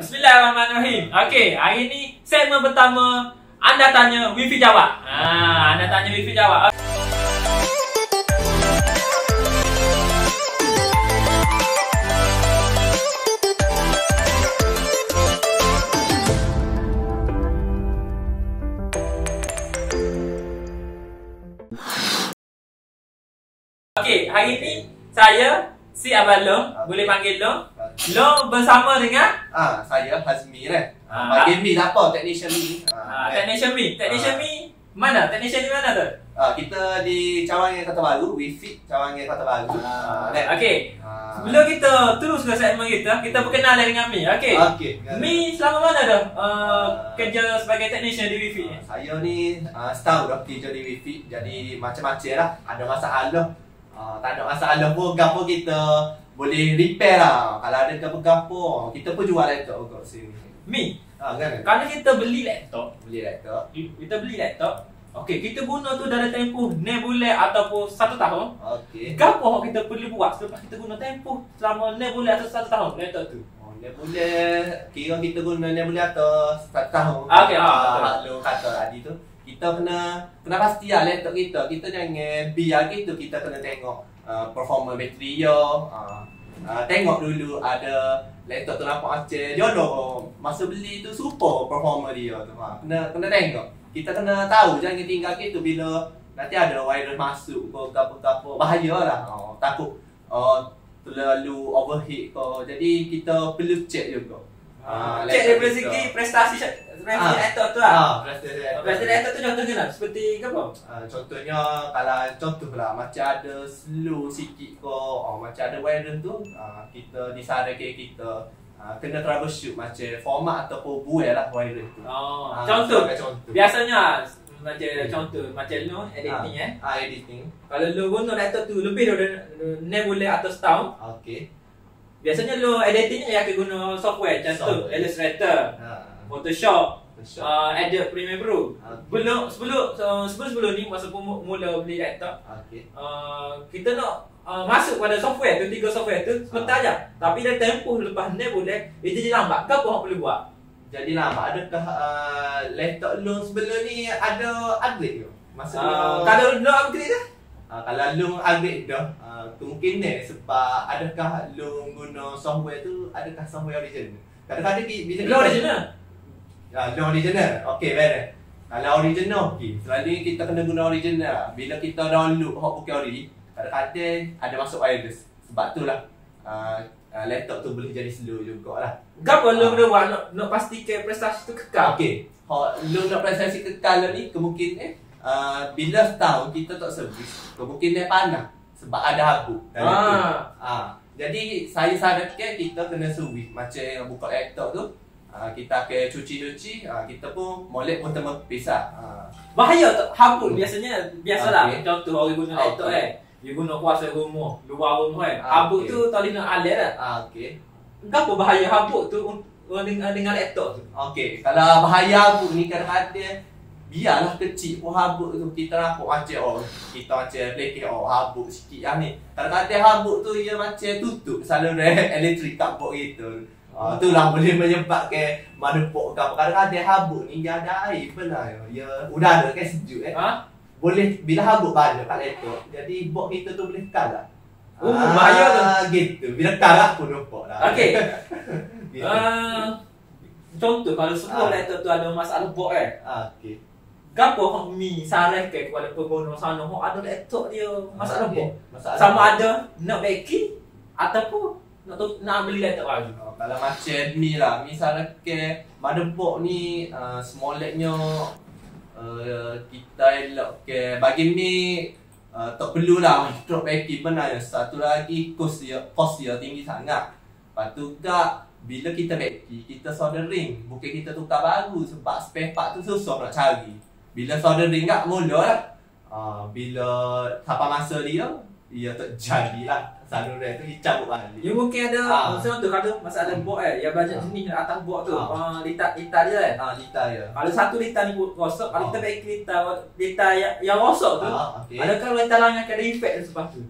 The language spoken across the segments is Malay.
Bismillahirrahmanirrahim. Okey, hari ni segmen pertama anda tanya Wifi jawab. Anda tanya Wifi jawab. Okey, hari ni saya si Abang Long, boleh panggil Long. Long bersama dengan saya Hazmi lah. Panggil Mi tak apa, technician Mi. Technician Mi. Technician Mi mana? Technician di mana tu? Kita di Cawangan Kota Baru, Wifi Cawangan Kota Baru. Okey. Sebelum kita terus ke segmen kita perkenalan dengan Mi. Okey. Mi selama mana dah kerja sebagai technician di Wifi? Saya ni setahun dah kerja di Wifi. Jadi macam-macam lah. Ada masalah. Tak ada masalah pun, gapo kita boleh repair lah. Kalau ada gapo-gapo, kita pun jual laptop kat sini. Mi, kan? kalau kita beli laptop, Kita beli laptop, okey, kita guna tu dalam tempoh 6 bulan ataupun 1 tahun. Okey. Gapo kita perlu buat selepas kita guna tempoh selama 6 bulan atau 1 tahun laptop tu? 6 bulan, kira kita guna 6 bulan atau 1 tahun. Okey, Lo kata tadi tu, kita kena pasti lah laptop kita. Kita jangan biar gitu, kita kena tengok performa bateri dia. Tengok dulu ada laptop tu nampak macam jodoh. Masa beli tu super performa dia tu. Kena tengok. Kita kena tahu, jangan tinggal gitu bila nanti ada virus masuk ke apa-apa. Bahayalah. Takut terlalu overheat ke. Jadi kita perlu check juga. Cek daripada segi prestasi laptop tu lah. Prestasi laptop tu contohnya lah, seperti apa? Contohnya, kalau contohlah macam ada slow sikit ke, macam ada virus tu, kita disarankan kita kena troubleshoot macam format ataupun buat lah virus tu. Contoh, biasanya macam contoh, macam lu editing editing. Kalau lu guna laptop tu lebih daripada 6 bulan atau setahun, okey. Biasanya lo editingnya akan guna software contoh Illustrator, Photoshop, Adobe Premiere Pro. Sebelum ni masa mula beli laptop, kita nak masuk pada software tu, 3 software tu sebentar je. Tapi dah tempoh lepas 6 bulan, dia jadi lambat. Apa hang perlu buat? Jadi lambat. Adakah laptop lo sebelum ni ada upgrade ke? Maksudnya kalau lo upgrade dah? Kalau lu upgrade dah, kemungkinan sebab adakah lu guna software tu, adakah software original? Kadang-kadang bila lu original? Lu original, okey, beres. Kalau original, okey. Selalunya kita kena guna original. Bila kita download hot bukan ori, kadang-kadang ada masuk virus. Sebab tu lah laptop tu boleh jadi slow jugalah. Gapo lu kena buat nak pastikan prestasi tu kekal? Okey, lu nak prestasi kekal ni kemungkinan bila setahun kita tak servis, kemungkinan panas sebab ada habuk. Jadi saya sarankan kita kena servis. Macam buka laptop tu, kita akan cuci-cuci, kita pun molek pun terpisah. Bahaya tak habuk biasalah. Contoh orang guna laptop dia guna kuasa rumah, luar rumah habuk tu tak boleh nak alert lah. Gapo bahaya habuk tu dengan laptop tu? Okey, kalau bahaya habuk ni kadang-kadang biarlah kecil pun habuk tu, kita nampak macam kita macam blackout habuk sikit lah ni. Kadang-kadang habuk tu dia macam tutup saluran elektrik kat port gitu. Itulah boleh menyebabkan motherboard ke apa. Kadang-kadang habuk ni dia ada air benar. Ya udara kan sejuk boleh bila habuk banyak kat laptop. Jadi board kita tu boleh kalah. Bahaya tu. Gitu. Bila kalah pun nampak lah. Okey. Contoh kalau semua laptop tu ada masalah board okey. Gapo hang Mi sarankan kepada pengguna sana hang ada laptop dia masalah board? Masalah ada nak backing ataupun nak beli laptop baru. Kalau macam Mi lah, Mi sarankan motherboard ni smoleknya kita elokkan. Bagi Mi tak perlulah drop backing benar. Satu lagi kos dia tinggi sangat. Lepas tu bila kita backing, kita soldering, bukan kita tukar baru sebab spare part tu susah nak cari. Bila soldering kat mula lah, bila sampai masa dia tak jadilah saluran tu dicabut balik. Ya mungkin ada contoh kalau masalah board yang banyak jenis atas board tu, litar dia litar dia. Kalau satu litar ni rosak, kalau kita backing litar yang rosak tu, adakah litar lain akan ada efek selepas tu?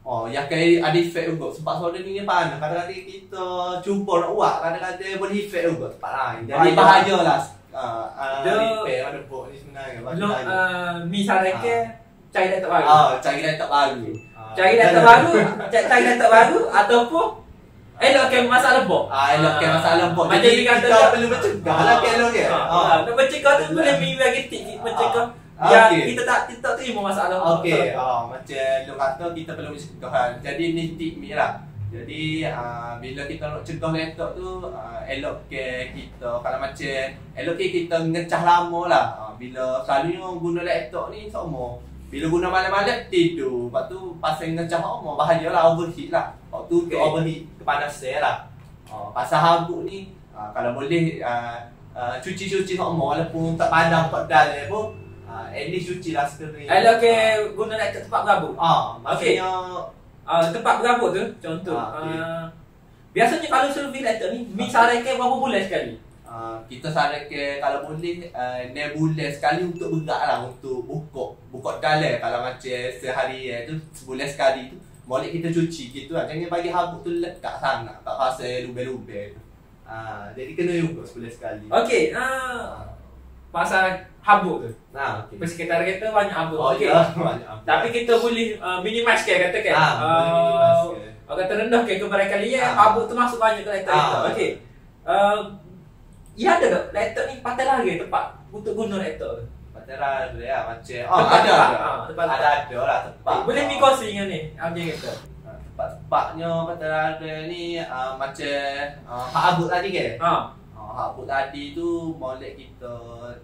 yang kayak ada efek juga sebab soda ni panas. Kadang-kadang kita cuba nak buat, kadang-kadang boleh efek juga tempat lain. Jadi bahayalah. Repair ada bot ni sebenarnya. Belum mi sareke cari laptop baru. Cari laptop baru. Cari laptop baru, cari laptop baru ataupun elokkan masalah bot. Elokkan masalah bot. Macam Jadi kita perlu mencegah lah elok dia. Nak mencegah tu boleh mi bagi tip mencegah. Ya, kita tak terima masalah. Okey, macam lu kata kita perlu mencegah. Jadi ni tip mi lah. Jadi bila kita nak cegah laptop tu elok ke kita kalau macam elok ke kita ngecas lama lah. Bila selalunya guna laptop ni semua bila guna malam-malam tidur, lepas tu pasal ngecas lama bahayalah overheat lah. Waktu tu overheat kepanasan lah. Pasal habuk ni kalau boleh cuci-cuci semua walaupun tak padam tak dalam pun at least cuci lah sekali. Elok ke guna laptop tempat berabuk. Maksudnya tempat berabuk tu contoh. Biasanya kalau servis laptop ni mi sarankan berapa bulan sekali? Kita sarankan kalau boleh 6 bulan sekali untuk berat lah, untuk buka dalam. Kalau macam sehari tu sebulan sekali tu boleh kita cuci gitu lah. Jangan bagi habuk tu lekat sangat, tak pasal lubang-lubang tu. Jadi kena juga sebulan sekali. Okey, pasal habuk tu. Okay. Persekitaran kita banyak habuk. Okey. Banyak habuk. Tapi kita boleh minimize ke katakan. Boleh minimize ke. Kata rendah ke kebarangkalian habuk tu masuk banyak ke laptop kita. Okey. Ya ada tak laptop ni patah lagi tempat untuk guna laptop tu? Patah lagi ya macam ada lah tempat. Boleh mi kongsi dengan ni abang kata. Tempat-tempatnya patah lagi ni macam hak habuk tadi ke? Habuk tadi tu boleh kita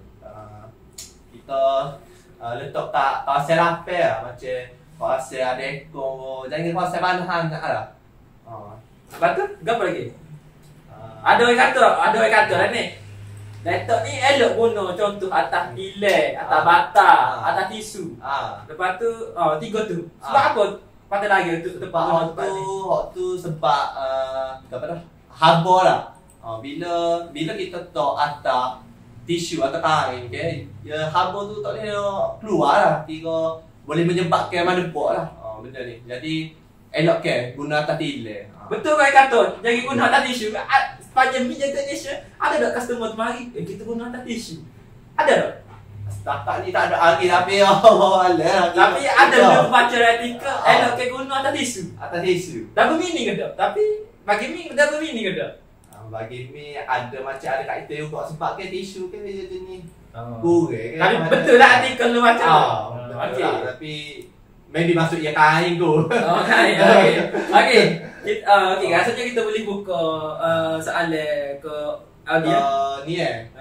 letak kat kawasan lapar lah. Macam kawasan ada ekor, jangan kawasan panas sangat lah. Lepas tu, apa lagi? Ada orang kata lah ni. Laptop ni elok guna contoh atas pilih, atas bata, atas tisu. Lepas tu, tiga tu. Sebab apa patah lagi untuk tempat tu sebab apa dah? Haba lah. Bila kita letak atas tisu atau kain ke, ya haba tu tak boleh keluar lah. Kira boleh menyebabkan mabuk lah benda ni. Jadi elok ke guna atas tirai. Betul kan kata, jangan guna atas tisu. Sepanjang mi jaga Malaysia, ada tak customer mari kita guna atas tisu? Ada tak? Setakat ni tak ada lagi tapi lah. Tapi ada belum baca artikel elok ke guna atas tisu. Atas tisu. Double meaning ke tak? Tapi bagi mi double meaning ke tak? Bagi mi ada macam ada kat kita juga sebab ke tisu ke dia ni. Kurang. Tapi betul lah artikel lu baca. Okey. Tapi maybe masuk ya kain tu. Kain. Okey. Okey, rasanya kita boleh buka soalan ke audio. Ni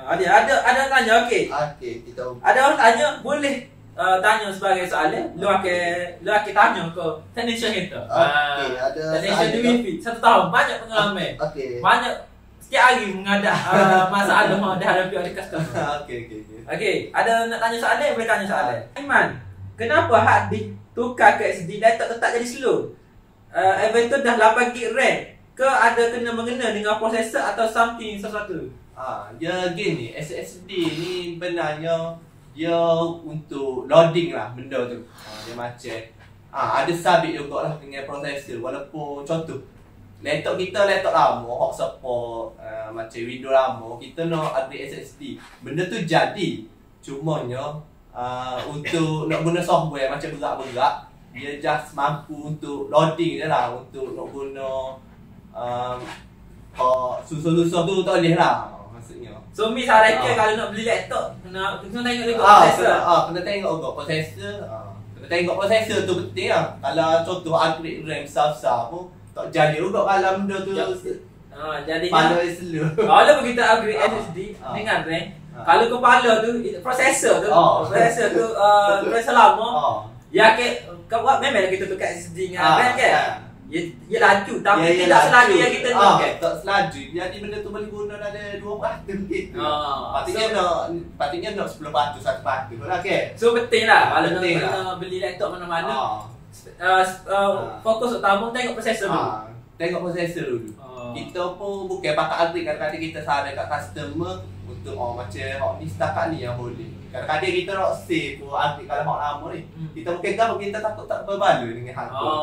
ada tanya okey. Okey, kita ada orang tanya boleh tanya sebagai soalan. Lu akan tanya ke technician kita. Okey, ada technician di Wifi 1 tahun banyak pengalaman. Okey. Banyak setiap hari menghadap masalah dihadapi oleh customer. Okey, ada nak tanya soalan boleh tanya soalan. Iman, kenapa hard disk tukar ke SSD laptop tetap jadi slow? Even tu dah 8GB RAM ke ada kena mengena dengan prosesor atau something sesuatu? Dia gini, SSD ni benarnya dia untuk loading lah benda tu. Dia macam ada sabit juga lah dengan prosesor. Walaupun contoh laptop kita laptop lama hot support macam Windows lama, kita nak upgrade SSD. Benda tu jadi. Cumanya untuk nak guna software macam berat-berat, dia just mampu untuk loading je lah. Untuk nak guna susah-susah tu tak boleh lah maksudnya. So misalnya kalau nak beli laptop kena tengok juga prosesor. Kena tengok juga prosesor. Kena tengok prosesor tu penting lah. Kalau contoh upgrade RAM besar-besar pun tak jadi juga kalau benda tu jadinya kepala slow. Kalau kita upgrade SSD dengan RAM, kalau kepala tu prosesor tu prosesor lama, ya memang kita tukar SSD dengan RAM kan. Ia laju tapi tidak selaju yang kita nak kan. Tak selaju. Jadi benda tu boleh guna ada 2% gitu. Patutnya nak 10% 1% lah kan. So penting lah kalau nak beli laptop mana-mana. Fokus utama tengok prosesor dulu. Tengok prosesor dulu. Kita pun bukan pakai upgrade. Kadang-kadang kita saran kat customer untuk macam ni setakat ni yang boleh. Kadang-kadang kita nak save upgrade kalau hak lama ni. Kita mungkin kita takut tak berbaloi dengan hal tu.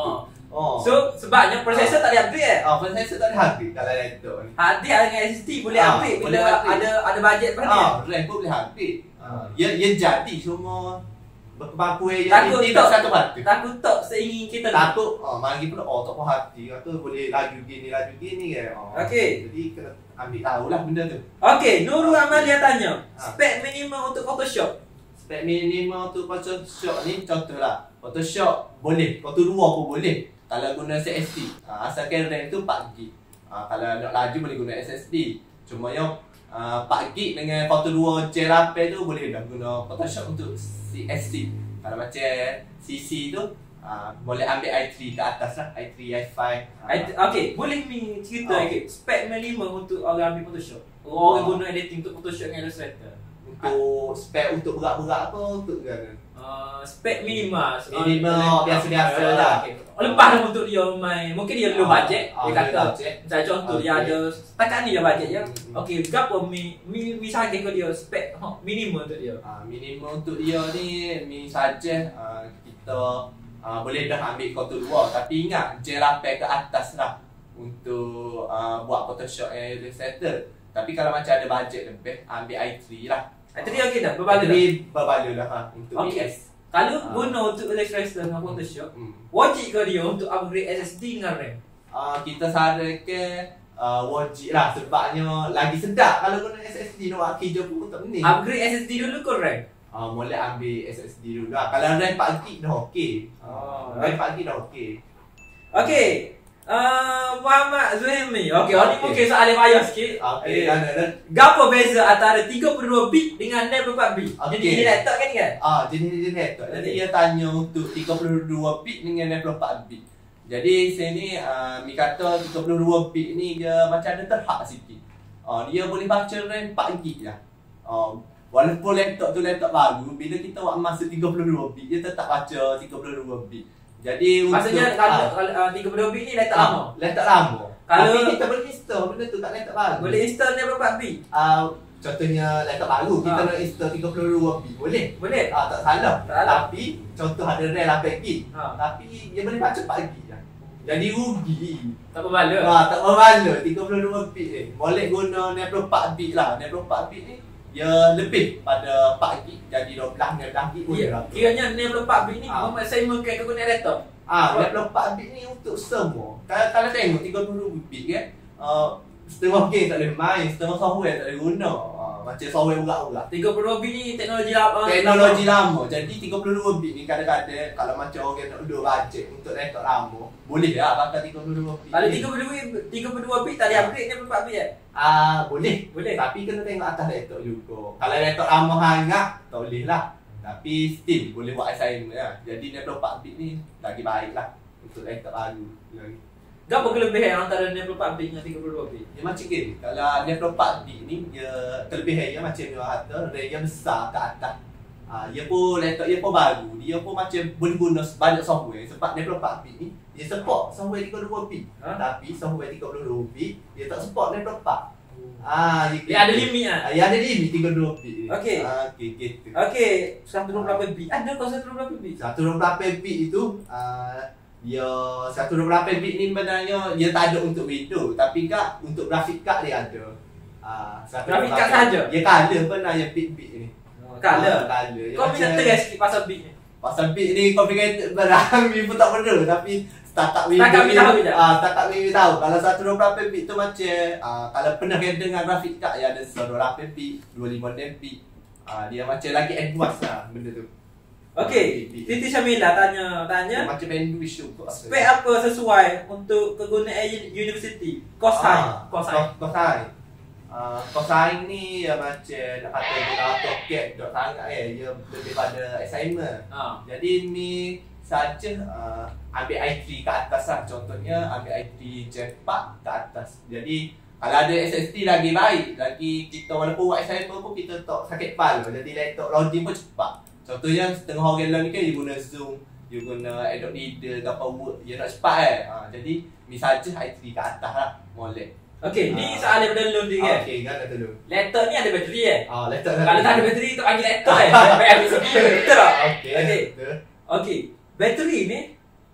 So sebabnya prosesor tak ada upgrade prosesor tak ada upgrade kalau laptop ni. Hard disk dengan SSD boleh upgrade bila ada bajet pada RAM pun boleh upgrade. Ya jadi semua berkemampuan takut tak satu hati. Takut tak seingin kita takut mari pula tak puas hati kata boleh laju gini kan. Okey. Jadi kena ambil tahulah benda tu. Okey, Nurul Amalia tanya, spek minimum untuk Photoshop. Spek minimum untuk Photoshop ni contohlah. Photoshop boleh, Photo 2 pun boleh. Kalau guna SSD, asalkan RAM tu 4GB. Kalau nak laju boleh guna SSD. Cuma yang 4GB dengan Photo 2 JRAP tu boleh dah guna Photoshop untuk CSD. Kalau macam CC tu boleh ambil i3 ke atas lah, i3, i5. Okey, boleh mi cerita sikit spek minimum untuk orang ambil Photoshop. Orang guna editing untuk Photoshop dengan Illustrator. Untuk spek untuk berat-berat apa untuk kan? Spek minimal biasa-biasa lah. Lepas dah untuk dia main, mungkin dia low budget. Dia kata macam contoh dia ada setakat ni je budget ya. Okey, berapa mi saja ke dia spek minimum untuk dia? Minimum untuk dia ni saja kita boleh dah ambil Photo 2 tapi ingat JRAP ke atas lah untuk buat Photoshop and Illustrator. Tapi kalau macam ada bajet lebih ambil i3 lah. i3 okey dah, berbaloi lah untuk PS. Kalau guna untuk Illustrator dengan Photoshop, wajib ke dia untuk upgrade SSD dengan RAM? Kita sarankan wajib lah sebabnya lagi sedap kalau guna SSD nak buat kerja pun tak bening. Upgrade SSD dulu ke RAM? Boleh ambil SSD dulu lah. Kalau RAM 4GB dah okey. RAM 4GB dah okey. Okey. Muhammad Zuhaimi. Okey, ni mungkin soalan payah sikit. Okey, gapo beza antara 32 bit dengan 64 bit? Jadi jenis laptop kan ni kan? Jenis laptop. Jadi dia tanya untuk 32 bit dengan 64 bit. Jadi sini mi kata 32 bit ni dia macam ada terhad sikit. Dia boleh baca RAM 4GB lah. Walaupun laptop tu laptop baru, bila kita buat masa 32 bit dia tetap baca 32 bit. Jadi maksudnya kalau 32 bit ni laptop lama. Laptop lama. Kalau tapi kita boleh install benda tu kat laptop baru. Boleh install ni berapa bit? Contohnya laptop baru kita nak install 32 bit boleh. Boleh. Tak salah. Tapi contoh ada RAM 8GB. Tapi dia boleh baca 4GB lah. Jadi rugi. Tak berbaloi. Tak berbaloi 32 bit ni. Boleh guna 64 bit lah. 64 bit ni dia lebih pada 4GB. Jadi 12GB boleh lah. Kiranya 64 bit ni maksudnya ke guna laptop. 64 bit ni untuk semua. Kalau tengok 32 bit kan, setengah game tak boleh main, setengah software tak boleh guna. Macam software urat-urat. 32 bit ni teknologi lama. Jadi 32 bit ni kadang-kadang kalau macam orang nak duduk bajet untuk laptop lama, boleh lah pakai 32 bit. Kalau 32 bit tak ada upgrade 64 bit kan? Boleh. Tapi kena tengok atas laptop juga. Kalau laptop lama hangat, tak boleh lah. Tapi still boleh buat assignment lah. Jadi 64 bit ni lagi baik lah untuk laptop baru. Apa kelebihan antara 64 bit dengan 32 bit? Dia macam gini. Kalau 64 bit ni dia kelebihannya macam dia kata RAM dia besar ke atas. Dia pun laptop dia pun baru. Dia pun macam boleh guna banyak software sebab 64 bit ni dia support software 32 bit. Tapi software 32 bit dia tak support 64. Dia ada limit lah. Dia ada limit 32 bit ni. Okey. Gitu. Okey, 128 bit. Ada kau 128 bit? 128 bit itu dia 128 bit ni sebenarnya dia tak ada untuk Windows tapi kak untuk grafik card dia ada. Grafik card saja. Dia color sebenarnya bit ni. Color. Kau minat tegas sikit pasal bit ni. Pasal bit ni complicated barang ni pun tak perlu tapi setakat Windows tahu kalau 128 bit tu macam kalau pernah kena dengan grafik card yang ada 128 bit, 256 bit. Dia macam lagi advance lah benda tu. Okey, Siti Syamila tanya macam bandwidth tu. Spek apa sesuai untuk kegunaan universiti? Cosine. Cosine ni ya macam nak kata guna AutoCAD dot sangat dia lebih pada assignment. Jadi ni saja ambil i3 ke atas lah. Contohnya ambil i3 Gen 4 ke atas. Jadi kalau ada SSD lagi baik. Lagi kita walaupun buat assignment pun kita tak sakit kepala. Jadi laptop loading pun cepat. Contohnya setengah orang lain ni kan dia guna Zoom, dia guna Adobe Reader, apa Word, dia nak cepat jadi misalnya i3 ke atas lah, boleh. Okey, ni soalan daripada Lun dia kan? Okey, kan dulu. Laptop ni ada bateri laptop kalau tak ada bateri tak panggil laptop Baik ambil CPU, betul tak? Okey. Okey, bateri ni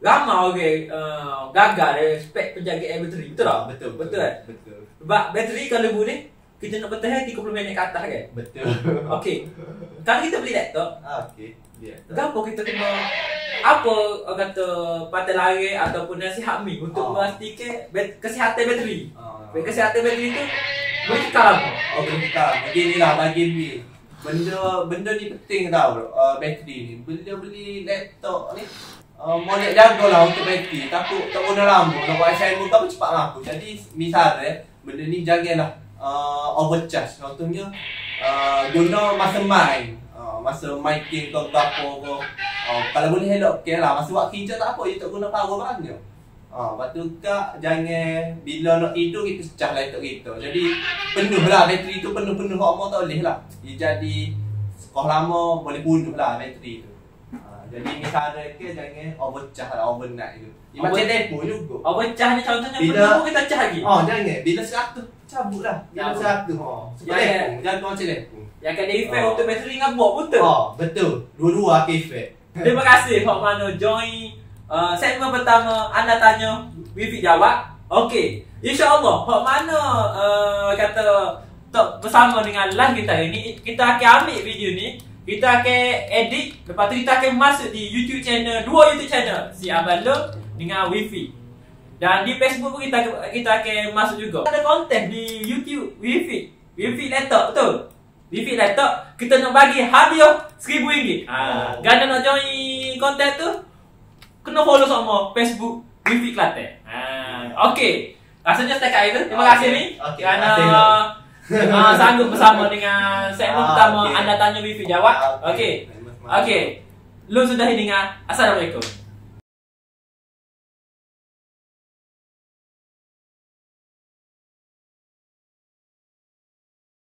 ramai gagal dari spek penjagaan bateri. Betul tak? Betul. Betul kan? Betul. Sebab bateri kalau boleh kita nak bertahan 30 minit ke atas kan? Betul. Okey. Kalau kita beli laptop, Okey. Dia. gapo kita kena apa orang kata patah lari ataupun nasihat mi untuk memastikan kesihatan bateri. Kesihatan bateri tu boleh kekal apa? Boleh kekal. Beginilah bagi ni. Benda ni penting tau bateri ni. Bila beli laptop ni molek jagalah untuk bateri. Takut tak guna lama. Nak buat assignment kau cepat mampu. Jadi misalnya benda ni jagalah overcharge. Contohnya guna masa main. Masa main game ke apa ke. Kalau boleh elok okey lah. Masa buat kerja tak apa, dia tak guna power banyak. Lepas tu kak jangan bila nak tidur kita pecah laptop kita. Jadi penuh lah bateri tu, penuh-penuh hok tak boleh lah. Dia jadi sekolah lama boleh bunuh lah bateri tu. Jadi misalnya ke jangan overcharge lah overnight tu. Dia macam depo juga. Overcharge ni contohnya Bila- penuh pun kita charge lagi. Jangan. Bila 100 cabut lah. Bila 100 Sebab jangan macam depo. Yang akan ada efek untuk bateri dengan buat betul. Betul. Dua-dua akan efek. Terima kasih hok mana join segmen pertama anda tanya Wifi jawab. Okey. InsyaAllah hok mana kata tak bersama dengan live kita hari ni, kita akan ambil video ni, kita akan edit, lepas tu kita akan masuk di YouTube channel, dua YouTube channel, si Abalo dengan Wifi. Dan di Facebook pun kita akan masuk juga. Ada konten di YouTube Wifi laptop betul. Wifi laptop kita nak bagi hadiah RM1,000. Gana nak join konten tu kena follow sama Facebook Wifi Kelantan. Okey. Rasanya setakat itu. Terima kasih ni. Kerana sanggup bersama dengan segmen pertama anda tanya Wifi jawab. Okey. Lu sudah dengan Assalamualaikum.